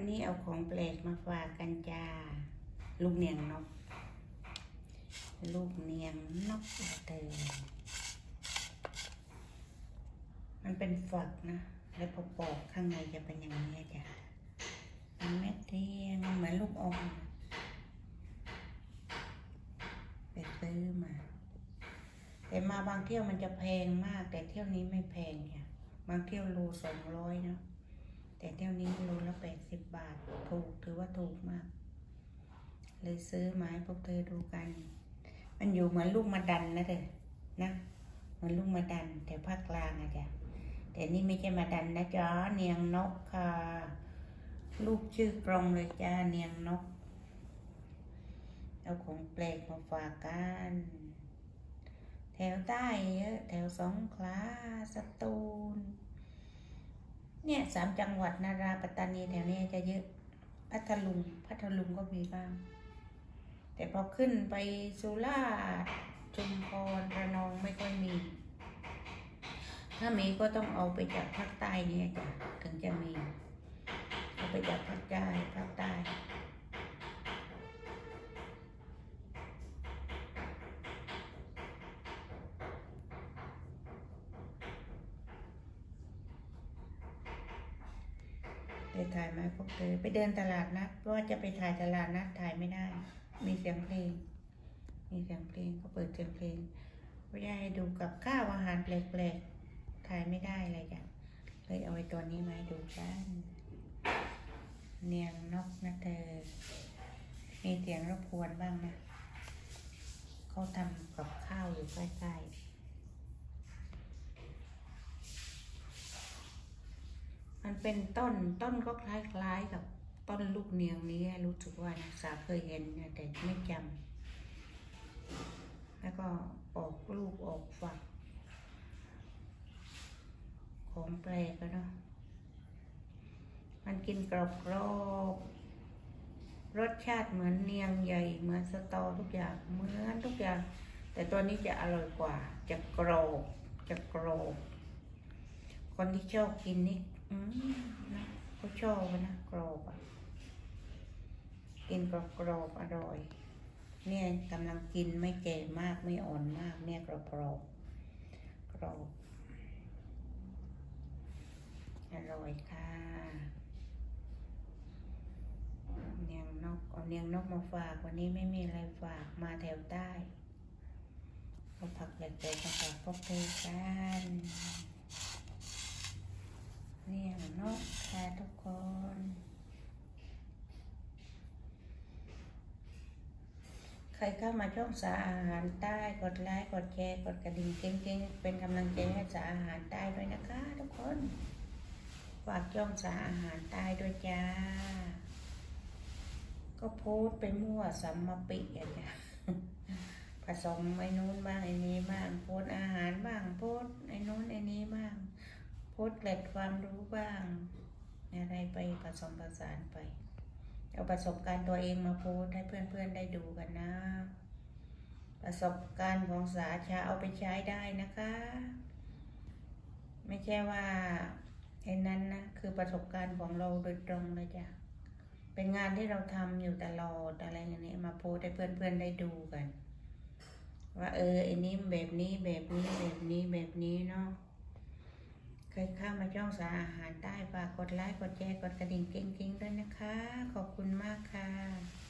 นี้เอาของแปลกมาฝากกันจ้าลูกเนียงนกลูกเนียงนกเตยมันเป็นฝักนะแล้วพอปอกข้างในจะเป็นอย่างนี้จ้ะมันเม็ดเรียงเหมือนลูกอมไปซื้อมาแต่มาบางเที่ยวมันจะแพงมากแต่เที่ยวนี้ไม่แพงค่ะบางเที่ยวโล200เนาะแต่เที่ยวนี้โลละ80 บาทถูกถือว่าถูกมากเลยซื้อมาให้พวกเธอดูกันมันอยู่เหมือนลูกมะดันนะเธอนะเหมือนลูกมะดันแต่ภาคกลางอะจ้ะแต่นี่ไม่ใช่มะดันนะจ๊ะเนียงนกค่ะลูกชื่อกรงเลยจ้าเนียงนกเอาของแปลกมาฝากกันแถวใต้เยอะแถวสงขลาสตูลเนี่ย3 จังหวัดนาราปัตตานีแถวนี้จะเยอะพัทลุงก็มีบ้างแต่พอขึ้นไปสุราษฎร์ชุมพรระนองไม่ค่อยมีถ้ามีก็ต้องเอาไปจากภาคใต้เนี่ยจ้ะถึงจะมีเอาไปจากภาคใต้ไปถ่ายมาพวกเธอไปเดินตลาดนัดเพราะว่าจะไปถ่ายตลาดนัดถ่ายไม่ได้มีเสียงเพลงเขาเปิดเสียงเพลงไม่ได้ให้ดูกับข้าวอาหารแปลกๆถ่ายไม่ได้เลยจ้ะเลยเอาไว้ตัวนี้มาให้ดูกันเนียงนกนะเธอมีเสียงรบกวนบ้างนะเขาทำกับข้าวอยู่ใกล้ๆมันเป็นต้นก็คล้ายๆกับต้นลูกเนียงนี้รู้สึกว่านะสาเคยเห็นนะแต่ไม่จำแล้วก็ออกลูกออกฝักของแปลกเนาะมันกินกรอบรสชาติเหมือนเนียงใหญ่เหมือนสตอทุกอย่างเหมือนทุกอย่างแต่ตัวนี้จะอร่อยกว่าจะกรอบคนที่ชอบกินนี่นะเขาชอบนะกรอบกินกรอบอร่อยเนี่ยกำลังกินไม่แก่มากไม่อ่อนมากเนี่ยกรอบอร่อยค่ะเนียงนกเอาเนียงนกมาฝากวันนี้ไม่มีอะไรฝากมาแถวใต้เอาผักแปลกๆมาฝากพวกเธอกันเนียงนกค่ะทุกคนใครเข้ามาช่องสาอาหารใต้กดไลค์กดแชร์กดกระดิ่งเก่งๆเป็นกำลังใจให้สาอาหารใต้ด้วยนะคะทุกคนฝากช่องสาอาหารใต้ด้วยจ้าก็โพสไปมั่วสัมมาปิอ่ะจ้ะผสมไอ้นู้นบ้างไอ้นี้บ้างโพสอาหารบ้างโพสไอ้นู้นไอ้นี้บ้างโพสเกล็ดความรู้บ้างอะไรไปผสมผสานไปเอาประสบการณ์ตัวเองมาโพสให้เพื่อนๆได้ดูกันนะประสบการณ์ของสาชาเอาไปใช้ได้นะคะไม่ใช่ว่าไอ้นั้นนะคือประสบการณ์ของเราโดยตรงเลยจ้ะเป็นงานที่เราทำอยู่ตลอดอะไรอย่างนี้มาโพสให้เพื่อนๆได้ดูกันว่าไอ้นี้แบบนี้เนาะเคยเข้ามาช่องสาอาหารใต้ฝากกดไลค์กดแชร์กดกระดิ่งเก่งๆด้วยนะคะขอบคุณมากค่ะ